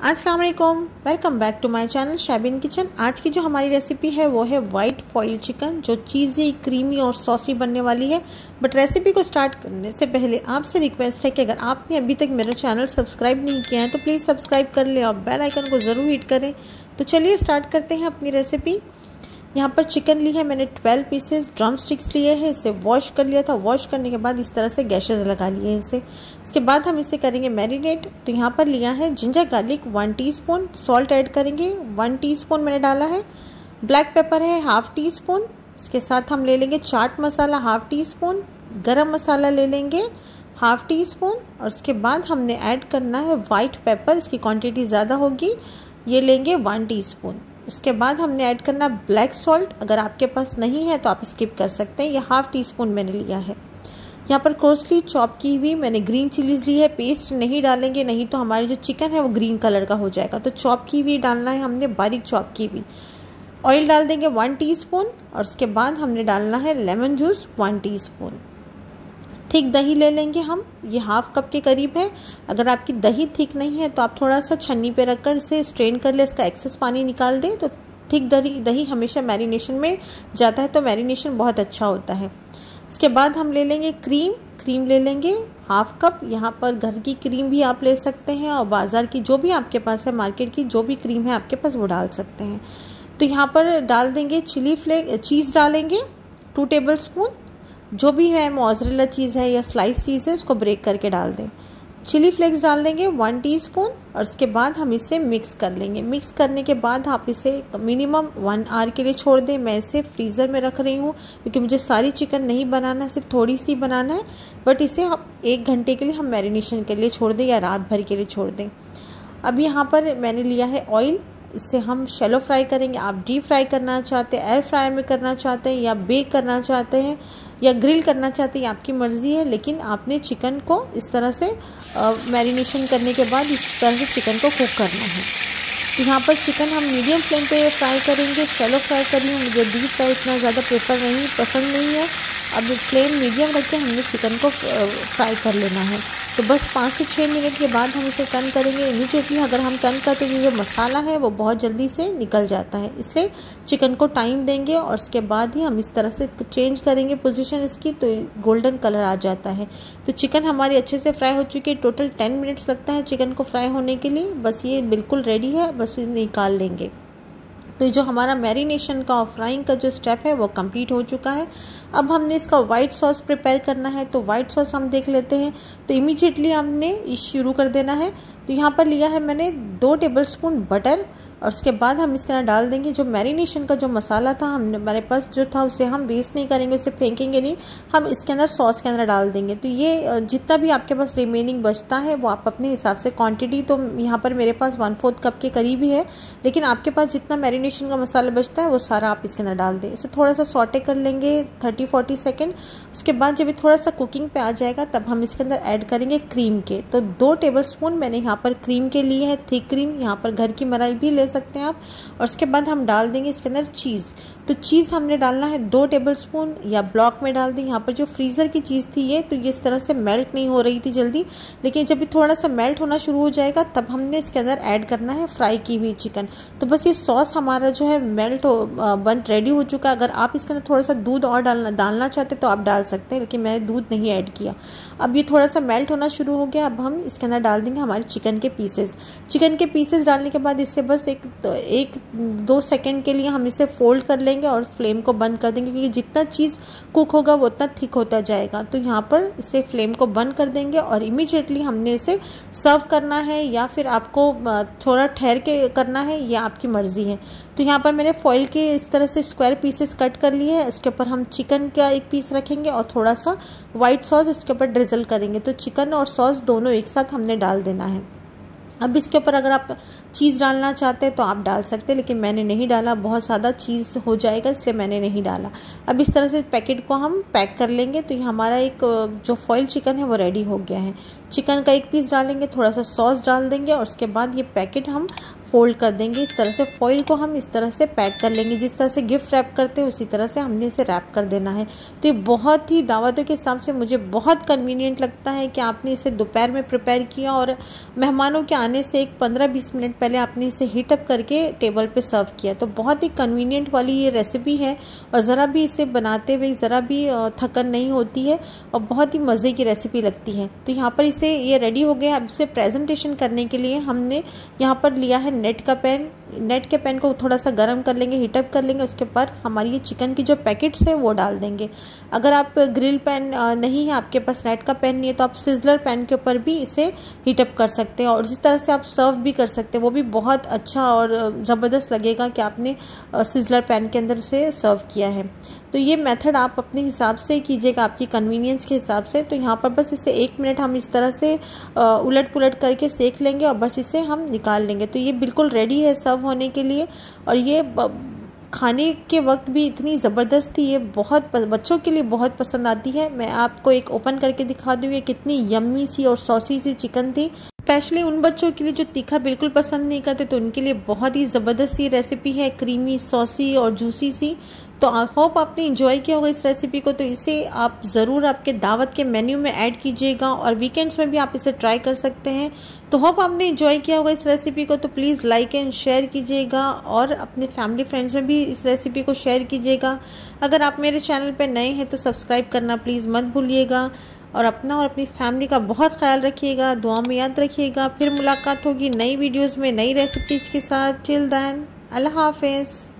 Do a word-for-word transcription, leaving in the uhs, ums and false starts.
अस्सलाम वालेकुम, welcome back to my channel Shaibin kitchen. आज की जो हमारी रेसिपी है वो है वाइट फॉइल चिकन, जो चीज़ी, क्रीमी और सॉसी बनने वाली है। बट रेसिपी को स्टार्ट करने से पहले आपसे रिक्वेस्ट है कि अगर आपने अभी तक मेरा चैनल सब्सक्राइब नहीं किया है तो प्लीज़ सब्सक्राइब कर लें और बेल आइकन को ज़रूर हिट करें। तो चलिए स्टार्ट करते हैं अपनी रेसिपी। यहाँ पर चिकन ली है मैंने ट्वेल्व पीसेस, ड्रम स्टिक्स लिए हैं, इसे वॉश कर लिया था। वॉश करने के बाद इस तरह से गैशेज लगा लिए हैं इसे। इसके बाद हम इसे करेंगे मैरिनेट। तो यहाँ पर लिया है ginger garlic one teaspoon, salt add करेंगे वन टीस्पून मैंने डाला है, ब्लैक पेपर है हाफ टी स्पून। इसके साथ हम ले लेंगे chaat masala half teaspoon, garam masala ले लेंगे हाफ टी स्पून और उसके बाद हमने ऐड करना है वाइट पेपर, इसकी क्वांटिटी ज़्यादा होगी, ये लेंगे वन टीस्पून। उसके बाद हमने ऐड करना ब्लैक सॉल्ट, अगर आपके पास नहीं है तो आप स्किप कर सकते हैं, ये हाफ टी स्पून मैंने लिया है। यहाँ पर कोर्सली चॉप की हुई मैंने ग्रीन चिलीज़ ली है, पेस्ट नहीं डालेंगे नहीं तो हमारे जो चिकन है वो ग्रीन कलर का हो जाएगा। तो चॉप की हुई डालना है हमने, बारीक चॉप की हुई। ऑयल डाल देंगे वन टीस्पून और उसके बाद हमने डालना है lemon juice one teaspoon. Thick दही ले लेंगे हम, ये हाफ कप के करीब है। अगर आपकी दही थिक नहीं है तो आप थोड़ा सा छन्नी पे रखकर इसे स्ट्रेन कर ले, इसका एक्सेस पानी निकाल दें। तो थिक दही दही हमेशा मैरिनेशन में जाता है, तो मैरिनेशन बहुत अच्छा होता है। इसके बाद हम ले लेंगे क्रीम, क्रीम ले लेंगे हाफ कप। यहाँ पर घर की क्रीम भी आप ले सकते हैं और बाज़ार की जो भी आपके पास है, मार्केट की जो भी क्रीम है आपके पास वो डाल सकते हैं। तो यहाँ पर डाल देंगे चिली फ्लेक, चीज़ डालेंगे टू टेबल स्पून, जो भी है मोज़रेला चीज़ है या स्लाइस चीज़ है उसको ब्रेक करके डाल दें। चिली फ्लेक्स डाल देंगे वन टीस्पून और उसके बाद हम इसे मिक्स कर लेंगे। मिक्स करने के बाद आप इसे मिनिमम वन आवर के लिए छोड़ दें। मैं इसे फ्रीज़र में रख रही हूँ क्योंकि मुझे सारी चिकन नहीं बनाना है, सिर्फ थोड़ी सी बनाना है। बट इसे आप एक घंटे के लिए हम मैरिनेशन के लिए छोड़ दें या रात भर के लिए छोड़ दें। अब यहाँ पर मैंने लिया है ऑयल, इससे हम शैलो फ्राई करेंगे। आप डीप फ्राई करना चाहते हैं, एयर फ्रायर में करना चाहते हैं या बेक करना चाहते हैं या ग्रिल करना चाहते हैं, आपकी मर्ज़ी है। लेकिन आपने चिकन को इस तरह से मैरिनेशन करने के बाद इस तरह से चिकन को कुक करना है। तो यहाँ पर चिकन हम मीडियम फ्लेम पे फ्राई करेंगे, शैलो फ्राई करिए, मुझे डीप फ्राई इतना ज़्यादा प्रेफर नहीं पसंद नहीं है। अब फ्लेम मीडियम रख के हमने चिकन को फ्राई कर लेना है। तो बस पाँच से छः मिनट के बाद हम इसे टर्न करेंगे। इमीडिएटली अगर हम टर्न करते हैं जो मसाला है वो बहुत जल्दी से निकल जाता है, इसलिए चिकन को टाइम देंगे और उसके बाद ही हम इस तरह से चेंज करेंगे पोजीशन इसकी, तो गोल्डन कलर आ जाता है। तो चिकन हमारी अच्छे से फ्राई हो चुकी है। टोटल टेन मिनट्स लगता है चिकन को फ्राई होने के लिए। बस ये बिल्कुल रेडी है, बस इसे निकाल लेंगे। तो जो हमारा मैरिनेशन का और फ्राइंग का जो स्टेप है वो कंप्लीट हो चुका है। अब हमने इसका वाइट सॉस प्रिपेयर करना है। तो वाइट सॉस हम देख लेते हैं। तो इमीडिएटली हमने इस शुरू कर देना है। तो यहाँ पर लिया है मैंने दो टेबलस्पून बटर और उसके बाद हम इसके अंदर डाल देंगे जो मैरिनेशन का जो मसाला था हम हमारे पास जो था, उसे हम वेस्ट नहीं करेंगे, उसे फेंकेंगे नहीं, हम इसके अंदर सॉस के अंदर डाल देंगे। तो ये जितना भी आपके पास रिमेनिंग बचता है वो आप अपने हिसाब से, क्वांटिटी तो यहाँ पर मेरे पास वन फोर्थ कप के करीब ही है, लेकिन आपके पास जितना मैरिनेशन का मसाला बचता है वो सारा आप इसके अंदर डाल दें। इसे थोड़ा सा सॉटे कर लेंगे थर्टी फोर्टी सेकेंड। उसके बाद जब ये थोड़ा सा कुकिंग पे आ जाएगा तब हम इसके अंदर ऐड करेंगे क्रीम के। तो दो टेबल स्पून मैंने यहाँ पर क्रीम के लिए है, थिक क्रीम, यहाँ पर घर की मलाई भी ले सकते हैं आप। और उसके बाद हम डाल देंगे इसके अंदर चीज़। तो चीज़ हमने डालना है दो टेबलस्पून या ब्लॉक में डाल दी। यहाँ पर जो फ्रीज़र की चीज़ थी ये, तो ये इस तरह से मेल्ट नहीं हो रही थी जल्दी, लेकिन जब ये थोड़ा सा मेल्ट होना शुरू हो जाएगा तब हमने इसके अंदर ऐड करना है फ्राई की हुई चिकन। तो बस ये सॉस हमारा जो है मेल्ट हो बन रेडी हो चुका है। अगर आप इसके अंदर थोड़ा सा दूध और डालना डालना चाहते तो आप डाल सकते हैं, लेकिन मैंने दूध नहीं ऐड किया। अब ये थोड़ा सा मेल्ट होना शुरू हो गया। अब हम इसके अंदर डाल देंगे हमारे चिकन के पीसेस। चिकन के पीसेस डालने के बाद इससे बस एक तो एक दो सेकंड के लिए हम इसे फोल्ड कर लेंगे और फ्लेम को बंद कर देंगे, क्योंकि जितना चीज़ कुक होगा वो उतना थिक होता जाएगा। तो यहाँ पर इसे फ्लेम को बंद कर देंगे और इमीडिएटली हमने इसे सर्व करना है या फिर आपको थोड़ा ठहर के करना है, या आपकी मर्ज़ी है। तो यहाँ पर मैंने फॉइल के इस तरह से स्क्वायर पीसेस कट कर लिए हैं। इसके ऊपर हम चिकन का एक पीस रखेंगे और थोड़ा सा वाइट सॉस इसके ऊपर ड्रिजल करेंगे। तो चिकन और सॉस दोनों एक साथ हमने डाल देना है। अब इसके ऊपर अगर आप चीज़ डालना चाहते हैं तो आप डाल सकते हैं, लेकिन मैंने नहीं डाला, बहुत ज़्यादा चीज़ हो जाएगा इसलिए मैंने नहीं डाला। अब इस तरह से पैकेट को हम पैक कर लेंगे। तो ये हमारा एक जो फॉइल चिकन है वो रेडी हो गया है। चिकन का एक पीस डालेंगे, थोड़ा सा सॉस डाल देंगे और उसके बाद ये पैकेट हम फोल्ड कर देंगे। इस तरह से फॉइल को हम इस तरह से पैक कर लेंगे, जिस तरह से गिफ्ट रैप करते हैं उसी तरह से हमने इसे रैप कर देना है। तो ये बहुत ही दावतों के हिसाब से मुझे बहुत कन्वीनियंट लगता है कि आपने इसे दोपहर में प्रिपेयर किया और मेहमानों के आने से एक पंद्रह बीस मिनट पहले आपने इसे हीट अप करके टेबल पे सर्व किया। तो बहुत ही कन्वीनियंट वाली ये रेसिपी है और ज़रा भी इसे बनाते हुए ज़रा भी थकन नहीं होती है और बहुत ही मज़े की रेसिपी लगती है। तो यहाँ पर इसे ये रेडी हो गया। अब इसे प्रेजेंटेशन करने के लिए हमने यहाँ पर लिया है नेट का पैन। नेट के पैन को थोड़ा सा गर्म कर लेंगे, हीटअप कर लेंगे। उसके ऊपर हमारी ये चिकन की जो पैकेट्स है वो डाल देंगे। अगर आप ग्रिल पैन नहीं है, आपके पास नेट का पैन नहीं है, तो आप सिजलर पैन के ऊपर भी इसे हीटअप कर सकते हैं और इस तरह से आप सर्व भी कर सकते हैं। वो भी बहुत अच्छा और ज़बरदस्त लगेगा कि आपने सिजलर पैन के अंदर से सर्व किया है। तो ये मेथड आप अपने हिसाब से कीजिएगा, आपकी कन्वीनियंस के हिसाब से। तो यहाँ पर बस इसे एक मिनट हम इस तरह से उलट पुलट करके सेक लेंगे और बस इसे हम निकाल लेंगे। तो ये बिल्कुल रेडी है सर्व होने के लिए और ये खाने के वक्त भी इतनी ज़बरदस्त थी। ये बहुत बच्चों के लिए बहुत पसंद आती है। मैं आपको एक ओपन करके दिखा दूँ, ये कितनी यम्मी सी और सॉसी सी चिकन थी। स्पेशली उन बच्चों के लिए जो तीखा बिल्कुल पसंद नहीं करते, तो उनके लिए बहुत ही ज़बरदस्त सी रेसिपी है, क्रीमी सॉसी और जूसी सी। तो आई होप आपने इंजॉय किया होगा इस रेसिपी को। तो इसे आप ज़रूर आपके दावत के मेन्यू में ऐड कीजिएगा और वीकेंड्स में भी आप इसे ट्राई कर सकते हैं। तो होप आपने इंजॉय किया होगा इस रेसिपी को। तो प्लीज़ लाइक एंड शेयर कीजिएगा और अपने फैमिली फ्रेंड्स में भी इस रेसिपी को शेयर कीजिएगा। अगर आप मेरे चैनल पर नए हैं तो सब्सक्राइब करना प्लीज़ मत भूलिएगा और अपना और अपनी फैमिली का बहुत ख्याल रखिएगा, दुआ में याद रखिएगा। फिर मुलाकात होगी नई वीडियोज़ में नई रेसिपीज़ के साथ। टिल देन अल्लाह हाफिज़।